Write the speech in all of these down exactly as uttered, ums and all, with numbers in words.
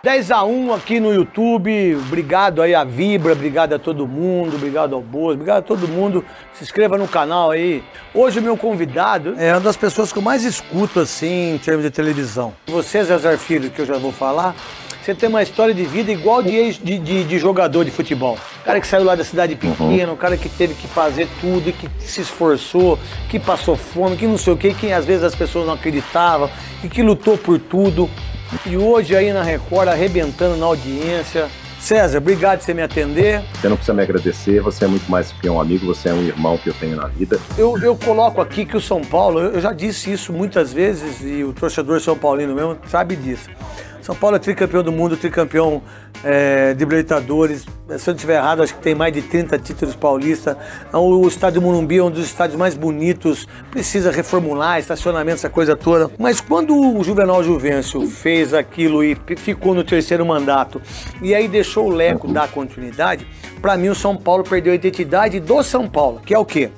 dez a um aqui no YouTube, obrigado aí a Vibra, obrigado a todo mundo, obrigado ao Boas, obrigado a todo mundo. Se inscreva no canal aí. Hoje o meu convidado é uma das pessoas que eu mais escuto assim em termos de televisão. Você, César Filho, que eu já vou falar, você tem uma história de vida igual de, de, de, de jogador de futebol. O cara que saiu lá da cidade pequena, o cara que teve que fazer tudo, que se esforçou, que passou fome, que não sei o quê, que às vezes as pessoas não acreditavam, e que lutou por tudo. E hoje aí na Record, arrebentando na audiência. César, obrigado por você me atender. Você não precisa me agradecer, você é muito mais que um amigo, você é um irmão que eu tenho na vida. Eu, eu coloco aqui que o São Paulo, eu já disse isso muitas vezes, e o torcedor São Paulino mesmo sabe disso. São Paulo é tricampeão do mundo, tricampeão é, de Libertadores. Se eu não estiver errado, acho que tem mais de trinta títulos paulistas. O estádio Morumbi é um dos estádios mais bonitos. Precisa reformular, estacionamento, essa coisa toda. Mas quando o Juvenal Juvencio fez aquilo e ficou no terceiro mandato, e aí deixou o Leco dar continuidade, para mim o São Paulo perdeu a identidade do São Paulo, que é o quê?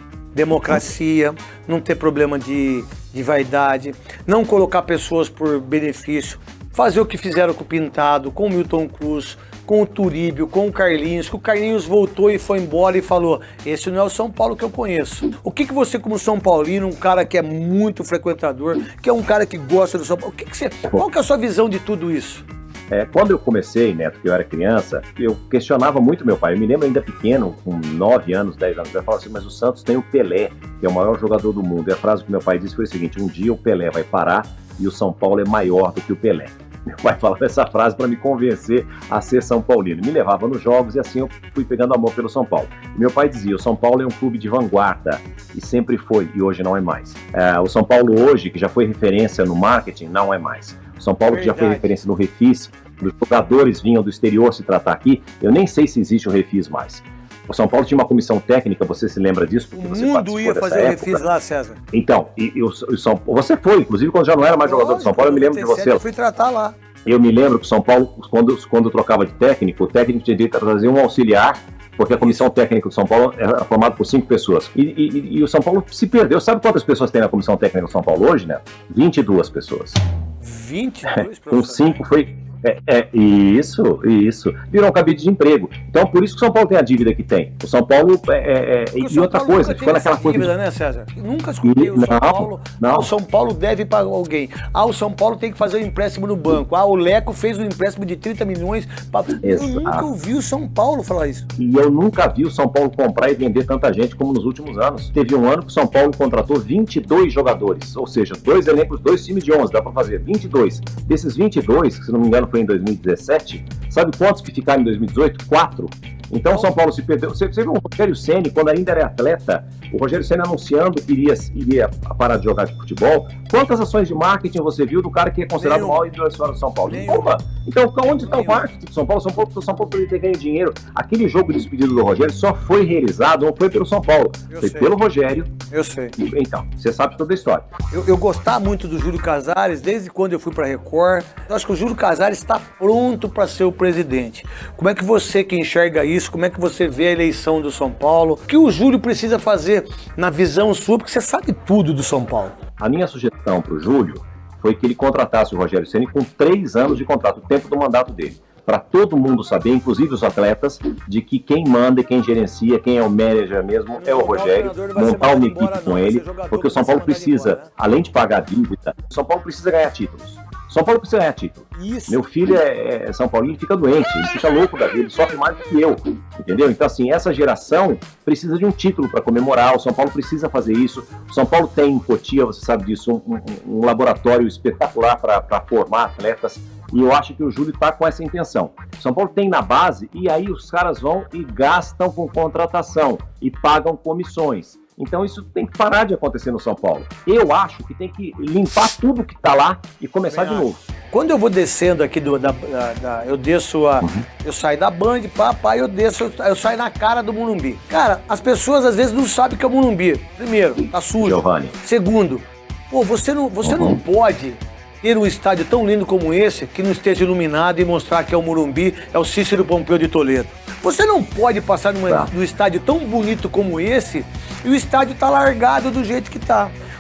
Democracia, não ter problema de, de vaidade, não colocar pessoas por benefício. Fazer o que fizeram com o Pintado, com o Milton Cruz, com o Turíbio, com o Carlinhos, que o Carlinhos voltou e foi embora e falou, esse não é o São Paulo que eu conheço. O que, que você, como São Paulino, um cara que é muito frequentador, que é um cara que gosta do São Paulo, o que que você, qual que é a sua visão de tudo isso? É, quando eu comecei, Neto, que eu era criança, eu questionava muito meu pai. Eu me lembro ainda pequeno, com nove anos, dez anos, eu falava assim, mas o Santos tem o Pelé, que é o maior jogador do mundo. E a frase que meu pai disse foi o seguinte, um dia o Pelé vai parar e o São Paulo é maior do que o Pelé. Meu pai falava essa frase para me convencer a ser São Paulino. Me levava nos jogos e assim eu fui pegando amor pelo São Paulo. E meu pai dizia, o São Paulo é um clube de vanguarda, e sempre foi, e hoje não é mais. É, o São Paulo hoje, que já foi referência no marketing, não é mais. O São Paulo, Verdade. que já foi referência no Refis, os jogadores vinham do exterior se tratar aqui, eu nem sei se existe o Refis mais. O São Paulo tinha uma comissão técnica, você se lembra disso? Porque o você mundo ia fazer o Refis lá, César. Então, e, e o, o São, você foi, inclusive quando já não era mais Lógico, jogador do São Paulo, eu me lembro de você. Eu fui tratar lá. Eu me lembro que o São Paulo, quando, quando trocava de técnico, o técnico tinha direito a trazer um auxiliar, porque a comissão técnica do São Paulo era formada por cinco pessoas. E, e, e o São Paulo se perdeu. Sabe quantas pessoas tem na comissão técnica do São Paulo hoje, né? vinte e duas pessoas. vinte e dois, Com cinco foi... É, é, isso, isso. Virou um cabide de emprego. Então, por isso que o São Paulo tem a dívida que tem. O São Paulo é... é e outra Paulo coisa, ficou naquela coisa... dívida, né, César? Nunca escutei o São não, Paulo. Não. Ah, o São Paulo deve para alguém. Ah, o São Paulo tem que fazer um empréstimo no banco. Ah, o Leco fez um empréstimo de trinta milhões. Pra... Eu nunca ouvi o São Paulo falar isso. E eu nunca vi o São Paulo comprar e vender tanta gente como nos últimos anos. Teve um ano que o São Paulo contratou vinte e dois jogadores. Ou seja, dois elencos, dois times de onze. Dá para fazer vinte e dois. Desses vinte e dois, que se não me engano foi em dois mil e dezessete, sabe quantos que ficaram em dois mil e dezoito? Quatro. Então o São Paulo se perdeu. Você, você viu o Rogério Ceni, quando ainda era atleta, o Rogério Ceni anunciando que iria, iria parar de jogar de futebol. Quantas ações de marketing você viu do cara que é considerado o maior ídolo da história do São Paulo? Nenhuma. Então onde está o marketing do São Paulo? São Paulo, o São Paulo poderia ter ganho dinheiro. Aquele jogo de despedida do Rogério só foi realizado, não foi pelo São Paulo, Eu foi sei. pelo Rogério. Eu sei. Então, você sabe toda a história. Eu, eu gostava muito do Júlio Casares desde quando eu fui para a Record. Eu acho que o Júlio Casares está pronto para ser o presidente. Como é que você que enxerga isso, como é que você vê a eleição do São Paulo? O que o Júlio precisa fazer na visão sua, porque você sabe tudo do São Paulo. A minha sugestão para o Júlio foi que ele contratasse o Rogério Ceni com três anos de contrato, o tempo do mandato dele. Para todo mundo saber, inclusive os atletas, de que quem manda e quem gerencia, quem é o manager mesmo, é o Rogério, montar uma equipe com ele, porque o São Paulo precisa, além de pagar a dívida, o São Paulo precisa ganhar títulos. São Paulo precisa ganhar título. Isso. Meu filho é, é São Paulo, ele fica doente, ele fica louco da vida, ele sofre mais do que eu, entendeu? Então, assim, essa geração precisa de um título para comemorar, o São Paulo precisa fazer isso. O São Paulo tem em Cotia, você sabe disso, um, um, um laboratório espetacular para formar atletas, e eu acho que o Júlio está com essa intenção. O São Paulo tem na base, e aí os caras vão e gastam com contratação, e pagam comissões. Então isso tem que parar de acontecer no São Paulo. Eu acho que tem que limpar tudo que está lá e começar de novo. Quando eu vou descendo aqui, do, da, da, da, eu desço, a, uhum. eu saio da Band, papai, eu desço, eu, eu saio na cara do Morumbi. Cara, as pessoas às vezes não sabem que é o Morumbi. Primeiro, tá sujo. Giovanni. Segundo, pô, você não, você uhum. não pode ter um estádio tão lindo como esse que não esteja iluminado e mostrar que é o Morumbi, é o Cícero Pompeu de Toledo. Você não pode passar numa, tá. num estádio tão bonito como esse e o estádio tá largado do jeito que tá.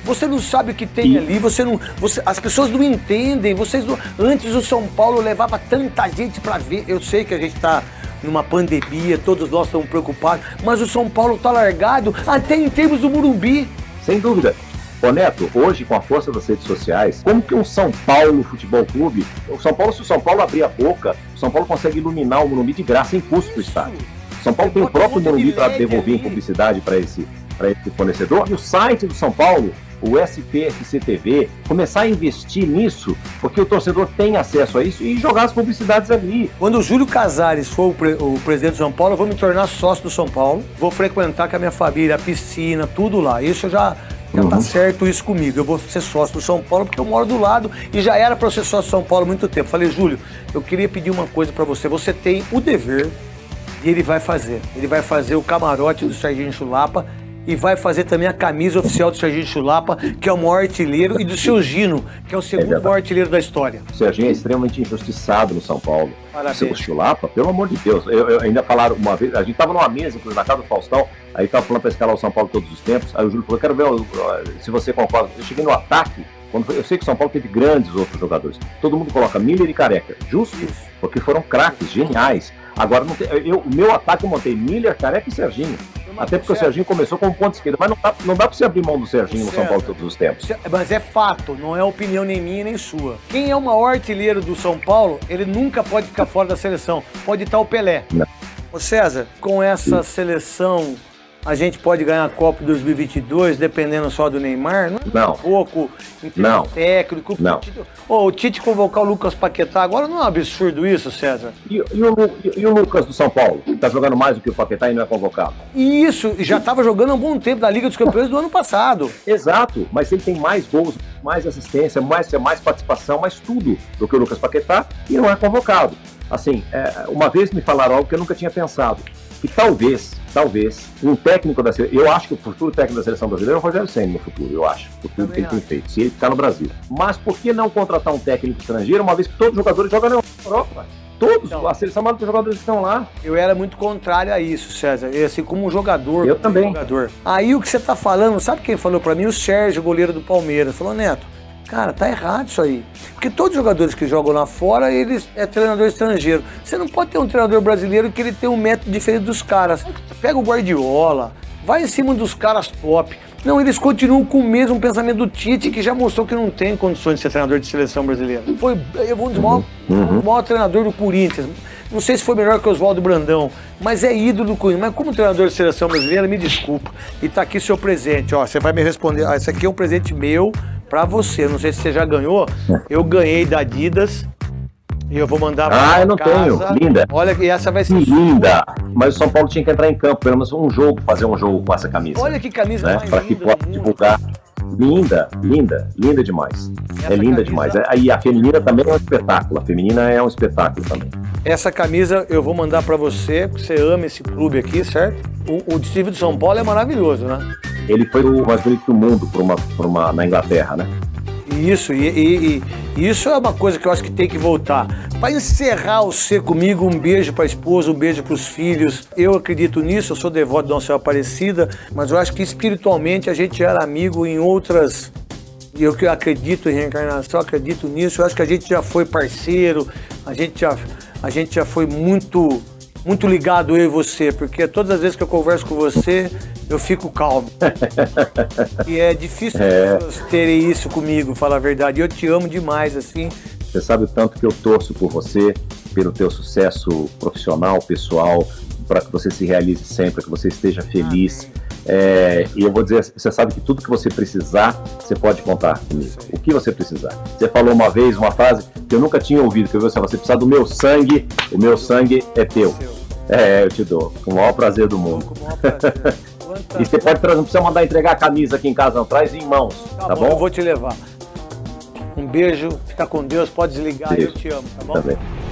Você não sabe o que tem e... ali, você não, você, as pessoas não entendem. Vocês não, antes o São Paulo levava tanta gente para ver. Eu sei que a gente está numa pandemia, todos nós estamos preocupados, mas o São Paulo está largado até em termos do Morumbi. Sem dúvida. Ô Neto, hoje com a força das redes sociais, como que um São Paulo Futebol Clube, o São Paulo, se o São Paulo abrir a boca, o São Paulo consegue iluminar o Morumbi de graça, sem custo para o estádio. O São Paulo tem o próprio Morumbi para devolver em publicidade para esse, para esse fornecedor. E o site do São Paulo, o S P F C T V, começar a investir nisso, porque o torcedor tem acesso a isso e jogar as publicidades ali. Quando o Júlio Casares for o, pre o presidente do São Paulo, eu vou me tornar sócio do São Paulo, vou frequentar com a minha família, a piscina, tudo lá. Isso eu já... Já tá certo isso comigo, eu vou ser sócio do São Paulo porque eu moro do lado e já era para eu ser sócio do São Paulo há muito tempo. Falei, Júlio, eu queria pedir uma coisa para você, você tem o dever e ele vai fazer. Ele vai fazer o camarote do Serginho Chulapa e vai fazer também a camisa oficial do Serginho Chulapa, que é o maior artilheiro, e do seu Gino, que é o segundo é maior artilheiro da história. O Serginho é extremamente injustiçado no São Paulo. Parabéns. O Chulapa, pelo amor de Deus, eu, eu ainda falaram uma vez, a gente tava numa mesa, inclusive, na casa do Faustão, aí tava falando pra escalar o São Paulo todos os tempos, aí o Júlio falou, quero ver se você concorda. Eu cheguei no ataque, quando eu sei que o São Paulo teve grandes outros jogadores, todo mundo coloca Miller e Careca, justo, porque foram craques, geniais. Agora, não tem, eu, o meu ataque eu montei Miller, Careca e Serginho. Até porque o Serginho começou como ponto esquerdo, mas não dá, não dá pra você abrir mão do Serginho no São Paulo todos os tempos. Mas é fato, não é opinião nem minha nem sua. Quem é o maior artilheiro do São Paulo, ele nunca pode ficar fora da seleção. Pode estar o Pelé. Não. Ô César, com essa Sim. seleção, a gente pode ganhar a Copa dois mil e vinte e dois, dependendo só do Neymar? Não. Não. Um pouco, em não. técnico. Não. Oh, o Tite convocar o Lucas Paquetá agora não é um absurdo isso, César? E, e, o, e, e o Lucas do São Paulo? Tá jogando mais do que o Paquetá e não é convocado? Isso, já estava jogando há um bom tempo da Liga dos Campeões do ano passado. Exato, mas ele tem mais gols, mais assistência, mais, mais participação, mais tudo do que o Lucas Paquetá e não é convocado. Assim, é, uma vez me falaram algo que eu nunca tinha pensado. E talvez, talvez, um técnico da seleção, eu acho que o futuro técnico da seleção brasileira é o Rogério Ceni no futuro, eu acho. O futuro que ele tem feito, se ele ficar no Brasil. Mas por que não contratar um técnico estrangeiro, uma vez que todos os jogadores jogam na Europa? Todos, então, a seleção dos jogadores estão lá. Eu era muito contrário a isso, César. Eu, assim, como um jogador. Eu também. Jogador. Aí o que você tá falando, sabe quem falou pra mim? O Sérgio, goleiro do Palmeiras. Falou, Neto, cara, tá errado isso aí. Porque todos os jogadores que jogam lá fora, eles é treinador estrangeiro. Você não pode ter um treinador brasileiro que ele tem um método diferente dos caras. Pega o Guardiola, vai em cima dos caras top. Não, eles continuam com o mesmo pensamento do Tite, que já mostrou que não tem condições de ser treinador de seleção brasileira. Foi um dos maiores, uhum. um dos maiores treinadores do Corinthians. Não sei se foi melhor que o Oswaldo Brandão, mas é ídolo do Corinthians. Mas como treinador de seleção brasileira, me desculpa. E tá aqui seu presente, ó. Você vai me responder. Ah, esse aqui é um presente meu pra você. Não sei se você já ganhou. Eu ganhei da Adidas. E eu vou mandar pra Ah, eu não casa. tenho. Linda. Olha, e essa vai ser linda. Mas o São Paulo tinha que entrar em campo, pelo menos um jogo, fazer um jogo com essa camisa. Olha que camisa né? mais Pra linda que possa divulgar. Linda, linda, linda demais. Essa é linda camisa... demais. E a feminina também é um espetáculo. A feminina é um espetáculo também. Essa camisa eu vou mandar pra você, porque você ama esse clube aqui, certo? O, o distrito de São Paulo é maravilhoso, né? Ele foi o mais bonito do mundo por uma, por uma, na Inglaterra, né? Isso, e, e, e isso é uma coisa que eu acho que tem que voltar. Para encerrar o ser comigo, um beijo para a esposa, um beijo para os filhos. Eu acredito nisso, eu sou devoto de Nossa Senhora Aparecida, mas eu acho que espiritualmente a gente era amigo em outras... Eu que acredito em reencarnação, acredito nisso, eu acho que a gente já foi parceiro, a gente já, a gente já foi muito... muito ligado eu e você, porque todas as vezes que eu converso com você, eu fico calmo. E é difícil é. as pessoas terem isso comigo, falar a verdade. Eu te amo demais, assim. Você sabe o tanto que eu torço por você, pelo teu sucesso profissional, pessoal, para que você se realize sempre, que você esteja feliz. É, e eu vou dizer, você sabe que tudo que você precisar, você pode contar comigo. O que você precisar. Você falou uma vez uma frase que eu nunca tinha ouvido, que eu você, você precisa do meu sangue, o meu sangue é teu. É, eu te dou, com o maior prazer do mundo. Com o maior prazer. E você pode trazer, não precisa mandar entregar a camisa aqui em casa, não, traz em mãos, tá, tá bom? Eu vou te levar. Um beijo, fica com Deus, pode desligar, beijo. Eu te amo, tá bom? Tá bem.